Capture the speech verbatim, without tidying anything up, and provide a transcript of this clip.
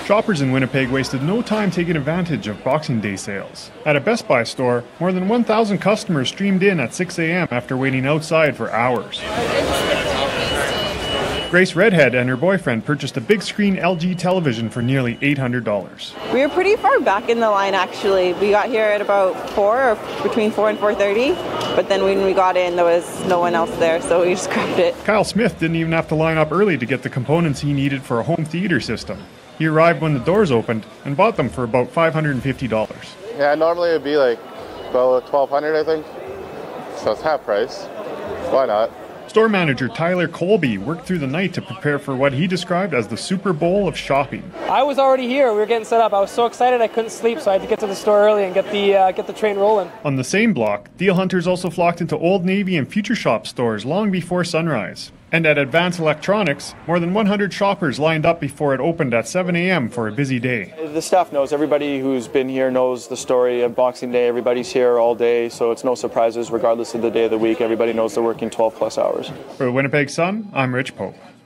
Shoppers in Winnipeg wasted no time taking advantage of Boxing Day sales. At a Best Buy store, more than one thousand customers streamed in at six a m after waiting outside for hours. Grace Redhead and her boyfriend purchased a big screen L G television for nearly eight hundred dollars. We were pretty far back in the line actually. We got here at about four, or between four and four thirty, but then when we got in there was no one else there, so we just grabbed it. Kyle Smith didn't even have to line up early to get the components he needed for a home theater system. He arrived when the doors opened and bought them for about five hundred fifty dollars. Yeah, normally it would be like about twelve hundred dollars, I think. So it's half price. Why not? Store manager Tyler Colby worked through the night to prepare for what he described as the Super Bowl of shopping. I was already here. We were getting set up. I was so excited I couldn't sleep, so I had to get to the store early and get the uh, get the train rolling. On the same block, deal hunters also flocked into Old Navy and Future Shop stores long before sunrise. And at Advanced Electronics, more than one hundred shoppers lined up before it opened at seven a m for a busy day. The staff knows. Everybody who's been here knows the story of Boxing Day. Everybody's here all day, so it's no surprises regardless of the day of the week. Everybody knows they're working twelve plus hours. For the Winnipeg Sun, I'm Rich Pope.